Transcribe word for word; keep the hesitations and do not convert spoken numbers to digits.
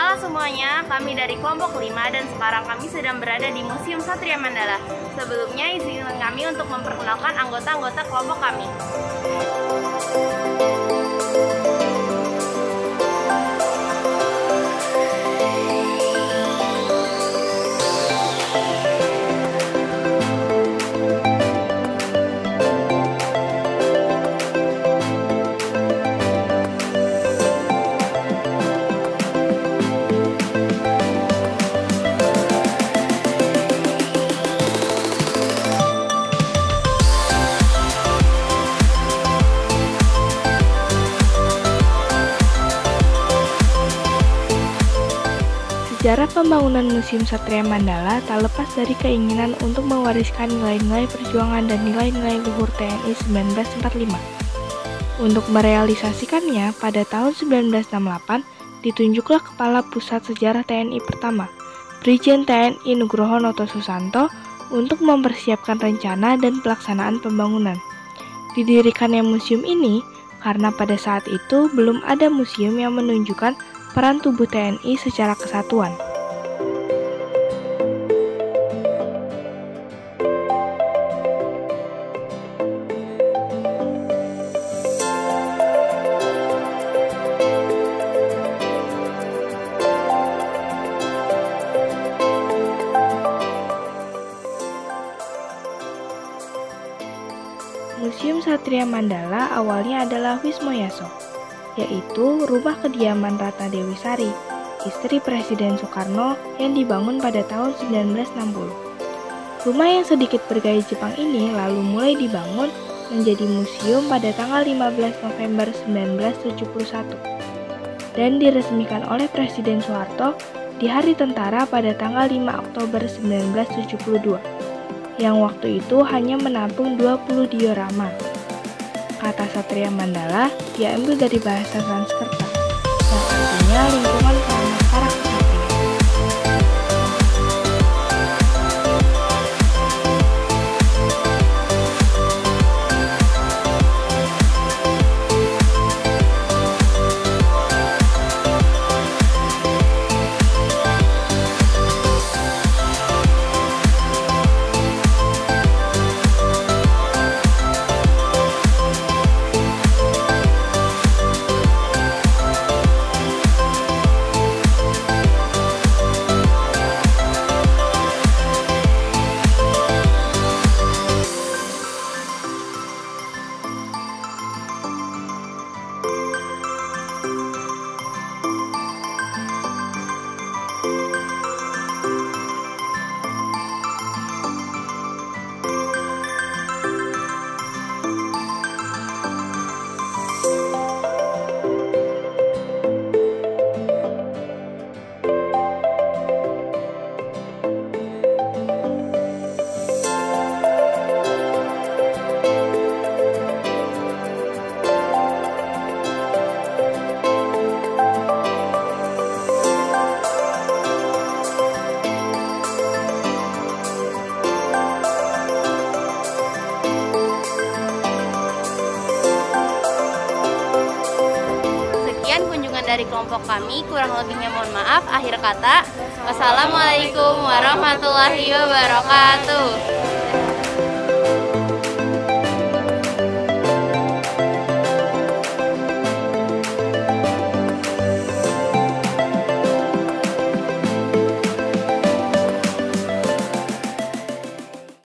Halo semuanya, kami dari kelompok lima dan sekarang kami sedang berada di Museum Satria Mandala. Sebelumnya izinkan kami untuk memperkenalkan anggota-anggota kelompok kami. Sejarah pembangunan Museum Satria Mandala tak lepas dari keinginan untuk mewariskan nilai-nilai perjuangan dan nilai-nilai luhur T N I seribu sembilan ratus empat puluh lima. Untuk merealisasikannya, pada tahun seribu sembilan ratus enam puluh delapan ditunjuklah Kepala Pusat Sejarah T N I pertama, Brigjen T N I Nugroho Noto Susanto, untuk mempersiapkan rencana dan pelaksanaan pembangunan. Didirikannya museum ini karena pada saat itu belum ada museum yang menunjukkan peran tubuh T N I secara kesatuan. Museum Satria Mandala awalnya adalah Wisma Yaso, yaitu rumah kediaman Ratna Dewi Sari, istri Presiden Soekarno yang dibangun pada tahun seribu sembilan ratus enam puluh. Rumah yang sedikit bergaya Jepang ini lalu mulai dibangun menjadi museum pada tanggal lima belas November seribu sembilan ratus tujuh puluh satu dan diresmikan oleh Presiden Soeharto di Hari Tentara pada tanggal lima Oktober seribu sembilan ratus tujuh puluh dua, yang waktu itu hanya menampung dua puluh diorama. Kata Satria Mandala diambil dari bahasa Sanskerta, yang artinya lingkungan para para kesatria. Dari kelompok kami, kurang lebihnya mohon maaf. Akhir kata, wassalamualaikum warahmatullahi wabarakatuh.